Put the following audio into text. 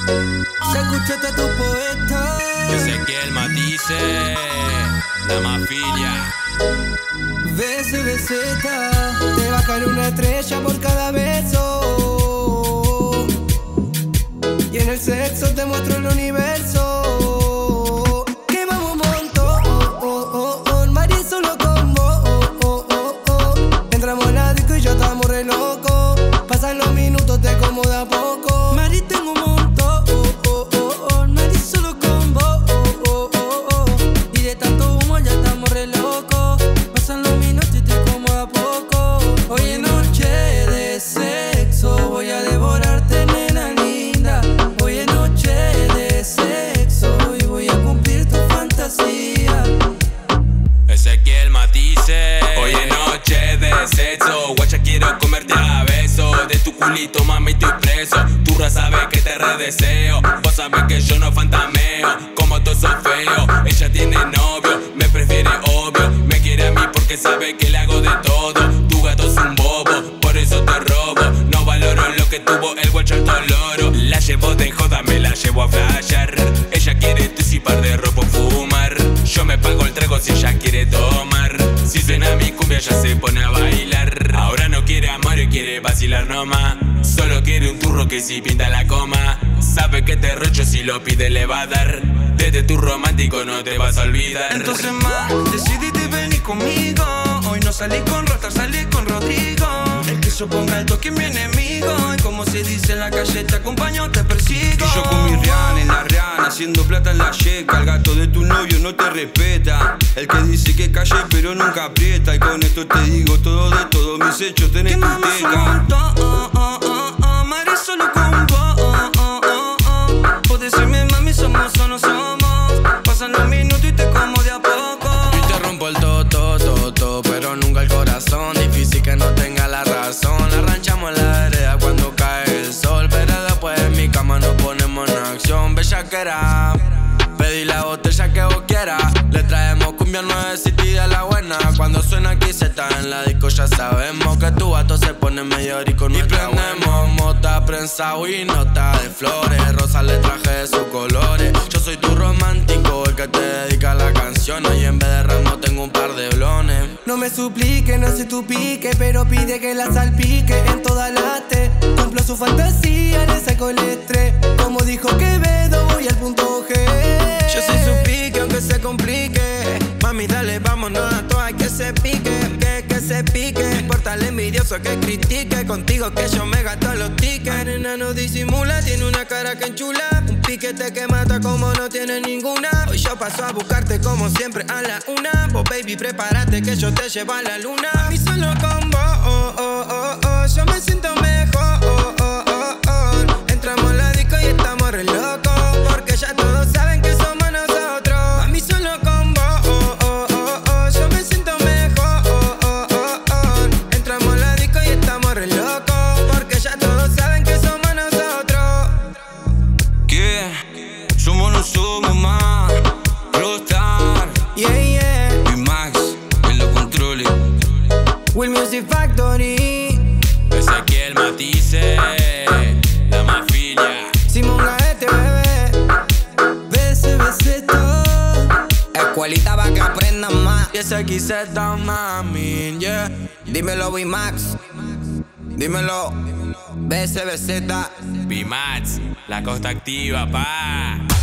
Se escuchaste tu poeta. Ezequiel Matice, la Mafilia. BSBZ, te va a caer una estrella por cada beso. Y en el sexo te muestro el universo. Que vamos un montón, Mari solo con vos. Entramos en la disco y ya estamos re locos. Pasan los minutos, te como de a poco. Mari, tengo un montón, Mari solo con vos. Y de tanto humo ya estamos re locos. Pasan los minutos y te como de a poco. Hoy es noche de sexo, voy a devorarte, nena linda. Hoy es noche de sexo y voy a cumplir tu fantasía. Ezequiel Matice. Hoy es noche de sexo, guacha, quiero comerte a beso. De tu culito, mami, estoy preso. Turra sabe que te redeseo. Vos sabés que yo no fantameo, como todo eso feo. Ella tiene novio, me prefiere obvio. Me quiere a mí porque sabe que le hago de todo. Tu gato es un bobo, por eso te robo. No valoro lo que tuvo el guacho alto loro. La llevo de joda, me la llevo a flashear. Ella quiere tu par de ropa fumar. Yo me pago el trago si ella quiere tomar. Si suena mi cumbia ya se pone a bailar. Ahora no quiere amor y quiere vacilar nomás. Solo quiere un turro que si pinta la coma. Sabe que te rocho, si lo pide le va a dar. Desde tu romántico no te vas a olvidar. Entonces más, decidiste venir conmigo. Hoy no salí con Rostar, salí con Rodrigo. El que se ponga el toque es mi enemigo. Y como se dice en la calle, te acompaño, te persigo. Y yo con mi Rihanna en la Rihanna, haciendo plata en la yeca. El gato de tu novio no te respeta. El que dice que calle pero nunca aprieta. Y con esto te digo todo de todos mis hechos, tenés tu teca. Mari solo con vos. Puedes decirme mami, somos o no somos. Pasan los minutos y te como de a poco. Y te rompo el todo, pero nunca el corazón. Difícil que no tenga la razón. Arranchamos en la vereda cuando cae el sol. Pero después en mi cama nos ponemos en acción. Bellaquera, pedí la botella que vos quieras. Le traemos cumbia nuevecita y de la buena. Cuando suena aquí se está en la disco, ya sabemos que tu vato se pone medio rico. Y prendemos mota, prensa y nota de flores. Rosa le traje de sus colores. Yo soy tu romántico, el que te dedica la canción. Hoy en vez de ramo tengo un par de blones. No me suplique, no sé tu pique, pero pide que la salpique en toda la T. Cumplo su fantasía, le saco el estrés. Como dijo Quevedo, voy al punto G. Yo soy su pique, aunque se complique. Mami, dale, vámonos a todas que se pique. Que se pique. No importa el envidioso que critique. Contigo que yo me gasto los tickets. Nena no disimula, tiene una cara que enchula. Un piquete que mata como no tiene ninguna. Hoy yo paso a buscarte como siempre a la una. Vos baby, prepárate que yo te llevo a la luna. Y solo con vos, yo me siento mejor. Entramos a la disco y estamos re locos. Porque ya todos saben que somos nosotros. A mí solo con vos, yo me siento mejor. Entramos a la disco y estamos re locos. Porque ya todos saben que somos nosotros. ¿Qué? Somos no somos más. Rostar, Yeah. y Max en los controles. Will Music Factory. Ezequiel Matice, la Mafilia. Simón Gaete, bebé. BSBZ. Escuelita pa' que aprendan más. Y ese XZ, mami, yeah. Dímelo, Max. Dímelo. BSBZ. B-Mats, la costa activa, pa.